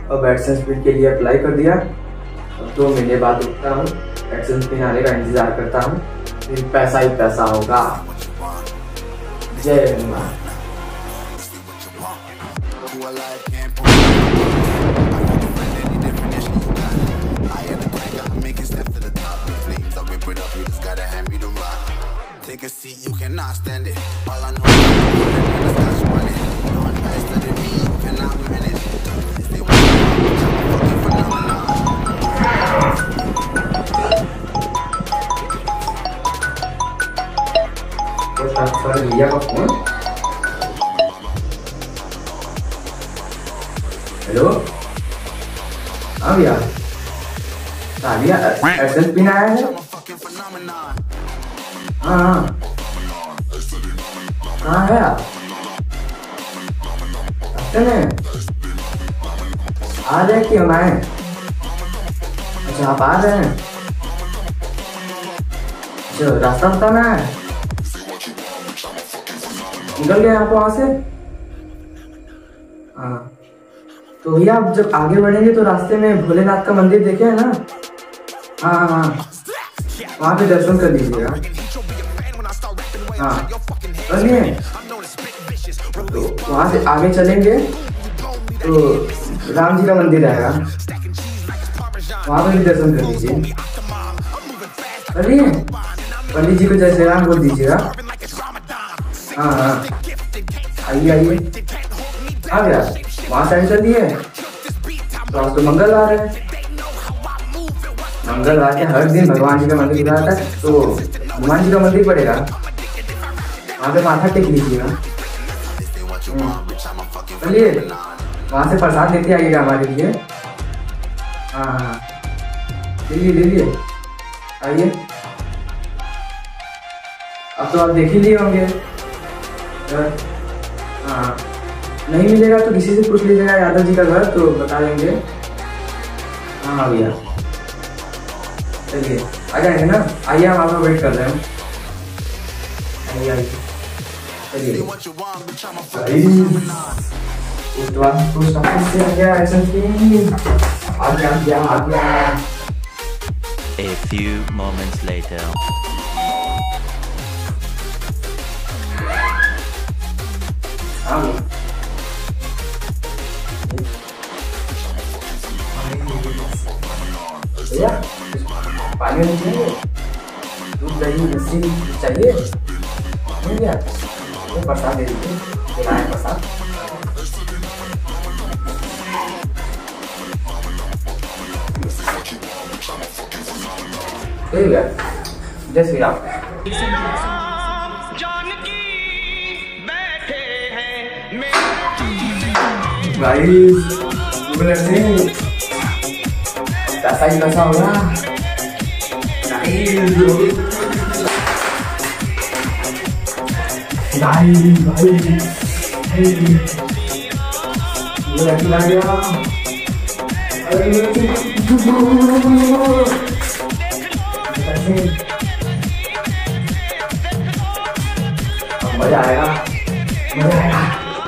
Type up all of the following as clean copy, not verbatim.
अब AdSense pin के लिए अप्लाई कर दिया। अब 2 महीने बाद उठता हूँ, एडसेंस पिन आने का इंतजार करता हूँ, फिर पैसा ही पैसा होगा। जय Hanuman. Take a seat, you cannot stand it. All I know is that's money. No one better than me, you cannot manage. They want to fucking phenomenon. तो ट्रांसफर लिया का फोन। हेलो, हाँ भैया, तालिया एडसेंस पिन आया है। हाँ कहाँ है आप? रास्ते में आ रहे क्यों आए? अच्छा आप आ रहे हैं, अच्छा रास्ता बताना है। निकल गए आप वहां से? हाँ तो भैया आप जब आगे बढ़ेंगे तो रास्ते में भोलेनाथ का मंदिर देखे है ना? हाँ हाँ वहाँ पे दर्शन कर लीजिएगा। हाँ चलिए, तो वहाँ से आगे चलेंगे तो राम जी का मंदिर आएगा, वहाँ पे भी दर्शन कर लीजिए। चलिए, पंडित जी को जय श्री राम बोल दीजिएगा। हाँ हाँ आइए आइए, आ गया। वहाँ साइड चलिए, तो आज तो मंगलवार है, मंगलवार के हर दिन भगवान जी का मंदिर खुला रहता है, तो हनुमान जी का मंदिर पड़ेगा, वहाँ पे माथा टेक लीजिएगा। चलिए वहाँ से प्रसाद लेते आइएगा हमारे लिए। हाँ हाँ लीजिए लीजिए, आइए। अब तो आप देख ही लिए होंगे। हाँ नहीं मिलेगा तो किसी से पूछ लीजिएगा, यादव जी का घर, तो बता देंगे। हाँ भैया चलिए आ जाएंगे ना, आइए हम आपका वेट कर रहे हैं। आइए आइए चलिए। पोस्ट ऑफिस से आ गया एडसेंस पिन, आ गया आ गया। A few moments later. हाँ भैया पानी नहीं चाहिए, दूध दही लस्सी चाहिए? नहीं भैया, वो प्रसाद दे दीजिए, खिलाएं प्रसाद। ठीक है, जय श्री राम। गाइस पैसा ही पैसा होगा। मजा आएगा, मजा आएगा।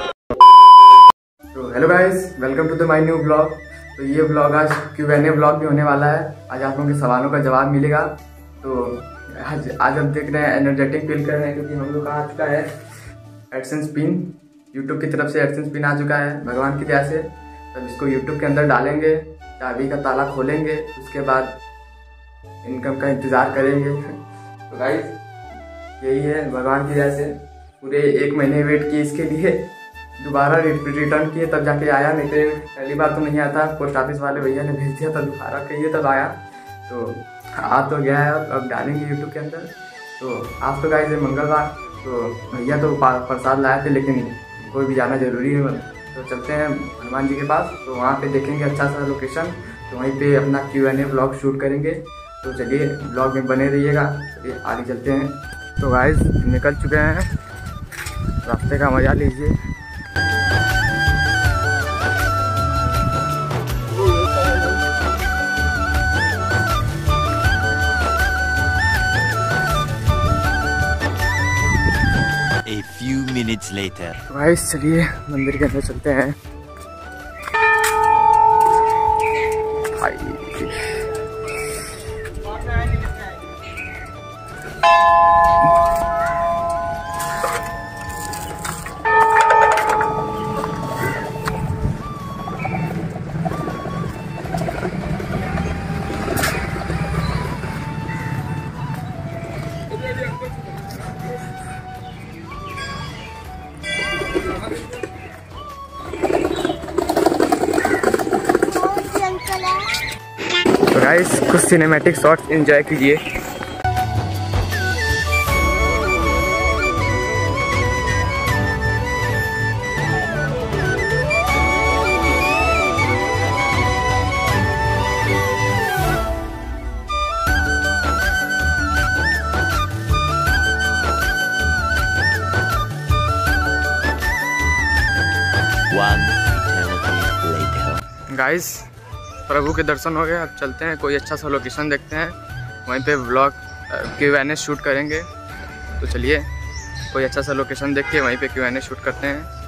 तो hello guys, welcome to the my new blog. तो ये ब्लॉग आज Q&A ब्लॉग भी होने वाला है। आज आप लोगों के सवालों का जवाब मिलेगा। तो आज हम देख रहे हैं, एनर्जेटिक फील कर रहे हैं, क्योंकि हम लोग का आ चुका है एडसेंस पिन। यूट्यूब की तरफ से एडसेंस पिन आ चुका है भगवान की दया से। तब इसको यूट्यूब के अंदर डालेंगे, चाबी का ताला खोलेंगे, उसके बाद इनकम का इंतज़ार करेंगे। तो गाइस यही है, भगवान की दया से पूरे 1 महीने वेट किए इसके लिए, दोबारा रिटर्न किए तब जाके आया, नहीं तो पहली बार तो नहीं आया था। पोस्ट ऑफिस वाले भैया ने भेज दिया था, दोबारा कहिए तब आया। तो आ तो गया है, अब डालेंगे यूट्यूब के अंदर। तो आज तो गाइस है मंगलवार, तो भैया तो प्रसाद लाए थे, लेकिन कोई भी जाना जरूरी है, तो चलते हैं हनुमान जी के पास। तो वहाँ पे देखेंगे अच्छा सा लोकेशन, तो वहीं पे अपना Q&A ब्लॉग शूट करेंगे। तो चलिए ब्लॉग में बने रहिएगा। चलिए आगे चलते हैं। तो गाइस निकल चुके हैं, रास्ते का मजा लीजिए। A few minutes later. Guys चलिए मंदिर के अंदर चलते हैं। गाइस कुछ सिनेमैटिक शॉट्स एंजॉय कीजिए। One eternity later. गाइस प्रभु के दर्शन हो गए, अब चलते हैं कोई अच्छा सा लोकेशन देखते हैं, वहीं पे व्लॉग Q&A शूट करेंगे। तो चलिए कोई अच्छा सा लोकेशन देख के वहीं पे Q&A शूट करते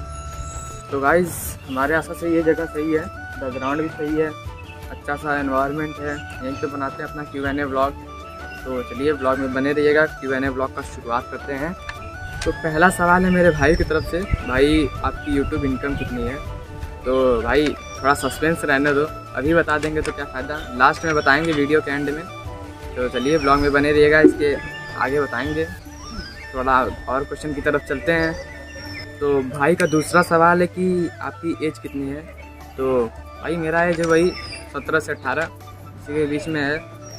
हैं। तो गाइस हमारे आशा से ये जगह सही है, बैकग्राउंड भी सही है, अच्छा सा एनवायरनमेंट है, यहीं पे बनाते हैं अपना Q&A व्लॉग। तो चलिए व्लॉग में बने रहिएगा, Q&A व्लॉग का शुरुआत करते हैं। तो पहला सवाल है मेरे भाई की तरफ से, भाई आपकी यूट्यूब इनकम कितनी है? तो भाई थोड़ा सस्पेंस रहने दो, अभी बता देंगे तो क्या फ़ायदा, लास्ट में बताएंगे वीडियो के एंड में। तो चलिए ब्लॉग में बने रहिएगा, इसके आगे बताएंगे। थोड़ा और क्वेश्चन की तरफ चलते हैं। तो भाई का दूसरा सवाल है कि आपकी एज कितनी है? तो भाई मेरा एज है वही 17 से 18, इसी के बीच में है,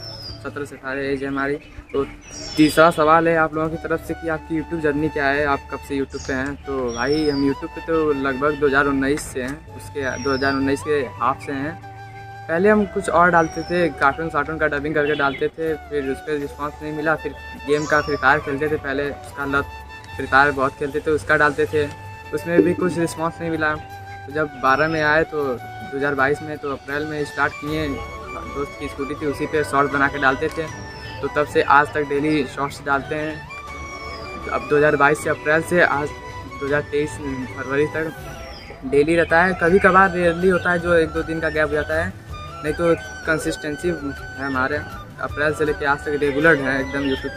17 से 18 एज है हमारी। तो तीसरा सवाल है आप लोगों की तरफ से कि आपकी यूट्यूब जर्नी क्या है, आप कब से यूट्यूब पे हैं? तो भाई हम यूट्यूब पे तो लगभग 2019 से हैं, उसके 2019 के हाफ से हैं। पहले हम कुछ और डालते थे, कार्टून का डबिंग करके डालते थे, फिर उस पर रिस्पॉन्स नहीं मिला, फिर गेम का फ्री फायर खेलते थे, पहले उसका लत फ्री फायर बहुत खेलते थे, उसका डालते थे, उसमें भी कुछ रिस्पॉन्स नहीं मिला। तो जब 12 में आए तो 2022 में तो अप्रैल में स्टार्ट किए, दोस्त की स्कूटी थी उसी पे शॉर्ट्स बना के डालते थे। तो तब से आज तक डेली शॉर्ट्स डालते हैं। अब 2022 से अप्रैल से आज 2023 फरवरी तक डेली रहता है। कभी कभार रेयरली होता है जो 1-2 दिन का गैप हो जाता है, नहीं तो कंसिस्टेंसी है हमारे। अप्रैल से लेकर आज तक रेगुलर है एकदम यूट्यूब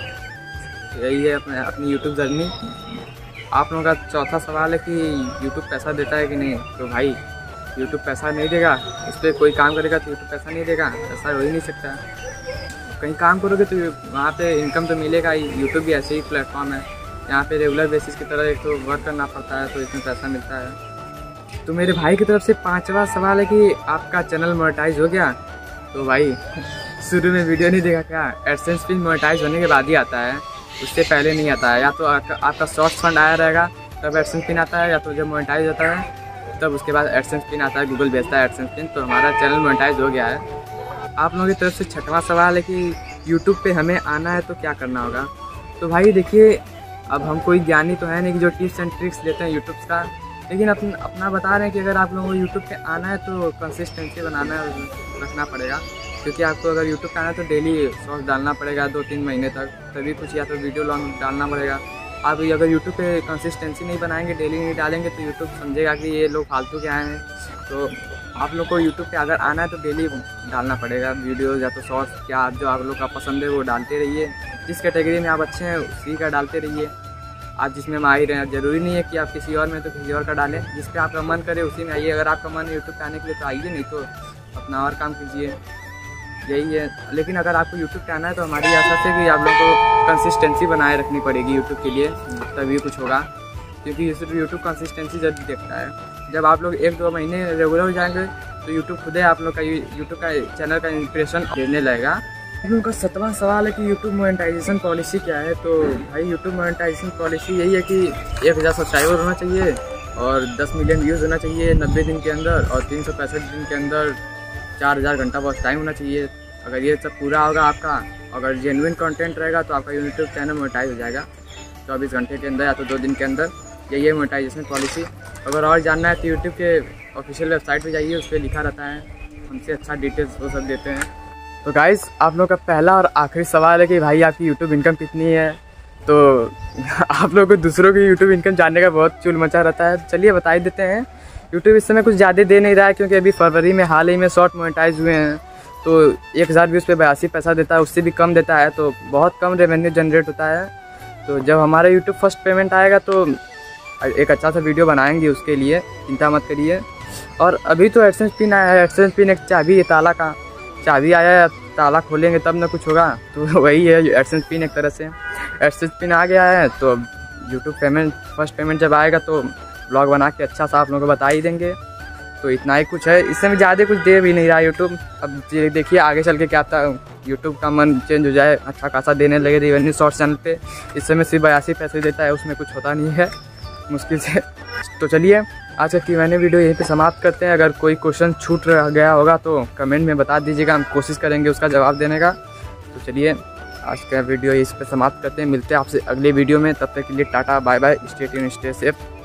पे। यही है अपनी यूट्यूब जर्नी। आप लोगों का चौथा सवाल है कि यूट्यूब पैसा देता है कि नहीं? तो भाई यूट्यूब पैसा नहीं देगा, इस पर कोई काम करेगा तो यूट्यूब पैसा नहीं देगा, ऐसा हो ही नहीं सकता। कहीं काम करोगे तो वहाँ पे इनकम तो मिलेगा ही। यूट्यूब भी ऐसे ही प्लेटफॉर्म है, यहाँ पे रेगुलर बेसिस की तरह एक तो वर्क करना पड़ता है, तो इसमें पैसा मिलता है। तो मेरे भाई की तरफ से पांचवा सवाल है कि आपका चैनल मोनेटाइज हो गया? तो भाई शुरू में वीडियो नहीं देखा क्या? एडसेंस पिन मोनेटाइज होने के बाद ही आता है, उससे पहले नहीं आता है। या तो आपका शॉर्ट्स फंड आया रहेगा तब एडसेंस पिन आता है, या तो जब मोनेटाइज होता है तब उसके बाद एडसेंस पिन आता है, गूगल भेजता है एडसेंस पिन। तो हमारा चैनल मोनेटाइज हो गया है। आप लोगों की तरफ से छठवां सवाल है कि यूट्यूब पे हमें आना है तो क्या करना होगा? तो भाई देखिए, अब हम कोई ज्ञानी तो है नहीं कि जो टिप्स एंड ट्रिक्स देते हैं यूट्यूब का, लेकिन अपना बता रहे हैं कि अगर आप लोगों को यूट्यूब पे आना है तो कंसिस्टेंसी बनाना रखना पड़ेगा। क्योंकि आपको अगर यूट्यूब पे आना है तो डेली शॉर्ट्स डालना पड़ेगा 2-3 महीने तक, तभी कुछ या तो वीडियो लॉन्ग डालना पड़ेगा। आप अगर यूट्यूब पे कंसिस्टेंसी नहीं बनाएंगे, डेली नहीं डालेंगे, तो यूट्यूब समझेगा कि ये लोग फालतू के आए हैं। तो आप लोग को यूट्यूब पे अगर आना है तो डेली डालना पड़ेगा वीडियो, या तो शॉर्ट्स, क्या जो आप लोग का पसंद है वो डालते रहिए। जिस कैटेगरी में आप अच्छे हैं उसी का डालते रहिए। आप जिसमें माहिर हैं, जरूरी नहीं है कि आप किसी और में तो किसी और का डालें, जिस पे आपका मन करे उसी में आइए। अगर आपका मन है यूट्यूब पे आने के लिए तो आइए, नहीं तो अपना और काम कीजिए, यही है। लेकिन अगर आपको यूट्यूब पे आना है तो हमारी आशा से कि आप लोग को कंसिस्टेंसी बनाए रखनी पड़ेगी यूट्यूब के लिए, तभी कुछ होगा। क्योंकि यूट्यूब कंसिस्टेंसी जल्दी देखता है। जब आप लोग 1-2 महीने रेगुलर हो जाएंगे तो यूट्यूब खुद ही आप लोग का यूट्यूब का चैनल का इंप्रेशन देने लगेगा। आप लोगों का 7वां सवाल है कि यूट्यूब मोनेटाइजेशन पॉलिसी क्या है? तो भाई यूट्यूब मोनेटाइजेशन पॉलिसी यही है कि 1000 सब्सक्राइबर होना चाहिए और 10 मिलियन व्यूज़ होना चाहिए 90 दिन के अंदर, और 365 दिन के अंदर 4000 घंटा वॉच टाइम होना चाहिए। अगर ये सब पूरा होगा आपका, अगर जेन्युइन कंटेंट रहेगा तो आपका यूट्यूब चैनल मोनेटाइज हो जाएगा 24 घंटे के अंदर या तो 2 दिन के अंदर। यही है मोनेटाइजेशन पॉलिसी। अगर और जानना है तो यूट्यूब के ऑफिशियल वेबसाइट पे जाइए, उस पर लिखा रहता है, हमसे अच्छा डिटेल्स वो सब देते हैं। तो गाइस आप लोग का पहला और आखिरी सवाल है कि भाई आपकी यूट्यूब इनकम कितनी है? तो आप लोगों को दूसरों की यूट्यूब इनकम जानने का बहुत चुल मचा रहता है। चलिए बता ही देते हैं। यूट्यूब इस समय कुछ ज़्यादा दे नहीं रहा है, क्योंकि अभी फरवरी में हाल ही में शॉर्ट मोनेटाइज हुए हैं, तो 1000 व्यूज़ पे 82 पैसा देता है, उससे भी कम देता है, तो बहुत कम रेवेन्यू जनरेट होता है। तो जब हमारा यूट्यूब फर्स्ट पेमेंट आएगा तो एक अच्छा सा वीडियो बनाएंगे, उसके लिए चिंता मत करिए। और अभी तो एडसेंस पिन आया है, एडसेंस पिन एक चाबी है, ताला का चाबी आया है, ताला खोलेंगे तब ना कुछ होगा, तो वही है एडसेंस पिन एक तरह से। एडसेंस पिन आ गया है तो यूट्यूब पेमेंट फर्स्ट पेमेंट जब आएगा तो ब्लॉग बना के अच्छा सा आप लोगों को बता ही देंगे। तो इतना ही कुछ है, इससे में ज़्यादा कुछ दे भी नहीं रहा यूट्यूब। अब देखिए आगे चल के क्या था, यूट्यूब का मन चेंज हो जाए, अच्छा खासा देने लगे रेवेन्यू शॉर्ट्स चैनल पे। इस समय सिर्फ 82 पैसे देता है, उसमें कुछ होता नहीं है मुश्किल से। तो चलिए आज का Q&A वीडियो यहीं पे समाप्त करते हैं। अगर कोई क्वेश्चन छूट गया होगा तो कमेंट में बता दीजिएगा, हम कोशिश करेंगे उसका जवाब देने का। तो चलिए आज का वीडियो इस पे समाप्त करते हैं, मिलते हैं आपसे अगले वीडियो में। तब तक के लिए tata bye bye, stay tuned, stay safe.